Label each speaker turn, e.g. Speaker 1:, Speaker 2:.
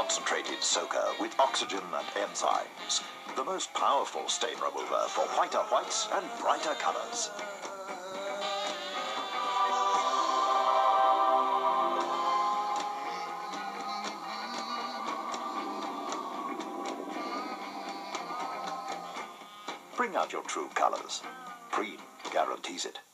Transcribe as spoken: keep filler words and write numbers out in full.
Speaker 1: concentrated soaker with oxygen and enzymes. The most powerful stain remover for whiter whites and brighter colors. Bring out your true colors. Preen guarantees it.